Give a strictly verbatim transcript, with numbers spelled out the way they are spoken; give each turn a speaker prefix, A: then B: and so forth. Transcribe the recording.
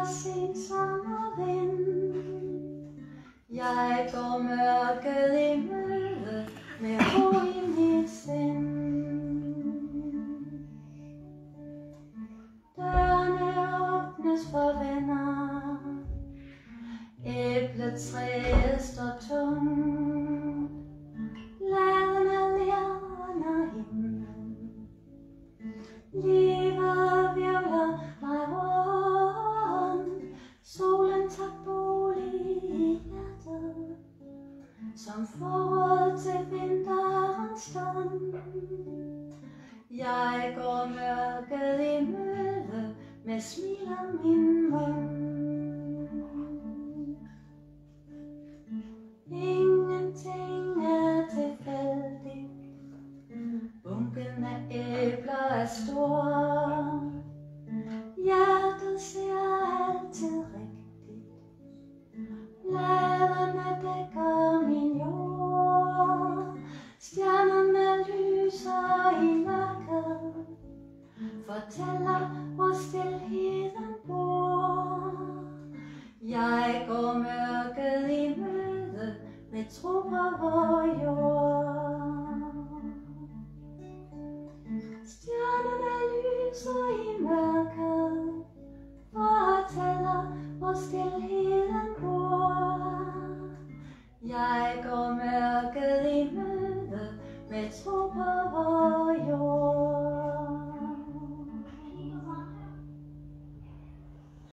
A: fra sensommer vind. Jeg går mørket i møde med ro i mit sind. Dørene åbnes for venner, æbletræet står tungt, ladene ler under himlen. Livet virvler mig rundt, solen tager bolig i hjertet, som forråd til vinterens stund. Jeg går mørket i møde med smil om min mund. Ingenting er tilfældigt, bunken af æbler er stor. Hjertet ser altid rigtigt, bladene dækker min jord. Stjernerne lyser i mørket, fortæller hvor stilheden bor. Jeg går mørket i møde med tro på vor jord. Stjernerne lyser i mørket, fortæller hvor stilheden bor. Jeg går mørket i møde med tro på vor jord.